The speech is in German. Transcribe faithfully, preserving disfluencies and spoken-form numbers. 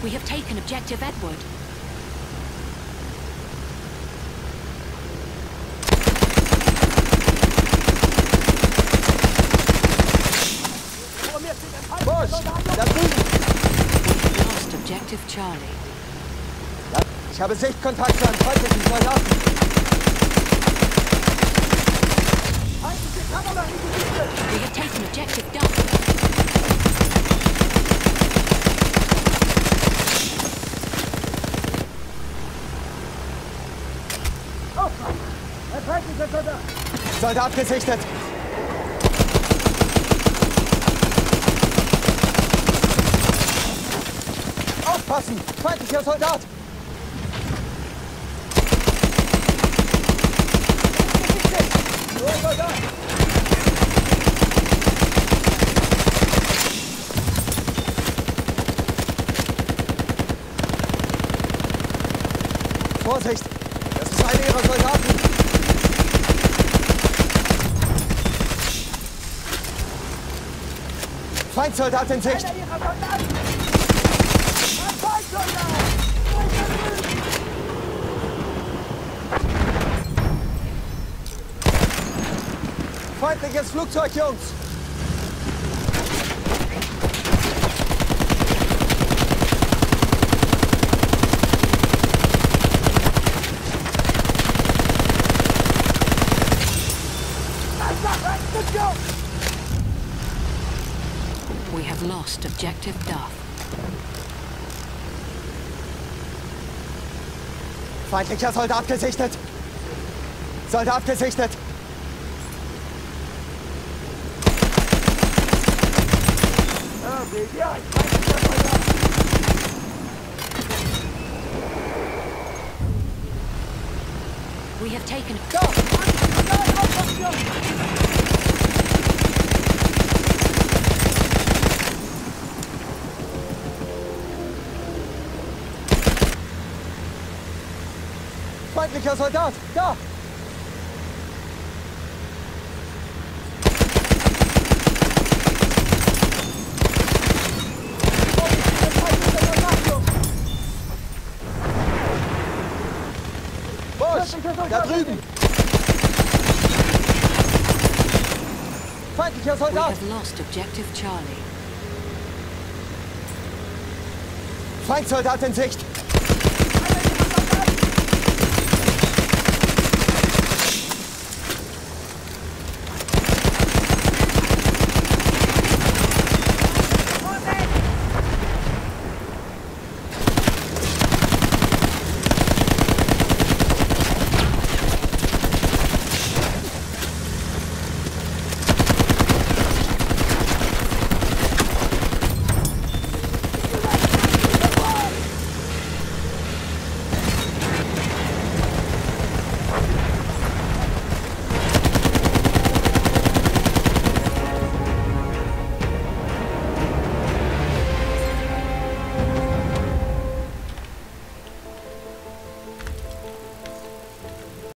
We have taken objective Edward. Busch! Da drüben! We have lost objective Charlie. Ja, ich habe Sichtkontakt zu einem feindlichen Soldaten. We have taken objective Duff. Soldat gesichtet! Aufpassen! Feindlicher Soldat! Nur ein Soldat! Vorsicht! Das ist einer ihrer Soldaten! Feindsoldat in Sicht! Feindliches Flugzeug, Jungs! We have lost objective Duff. Feindlicher Soldat gesichtet! Soldat gesichtet! We have taken... Go! Feindlicher Soldat! Da! Busch! Da drüben! Feindlicher We Soldat! have lost objective Charlie. Feindsoldat in Sicht!